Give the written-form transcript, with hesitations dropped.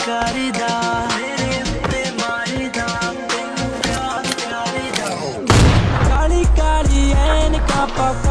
करदा मेरे उत्ते मारदा तैनू प्यार प्यार दा काली काली ऐनका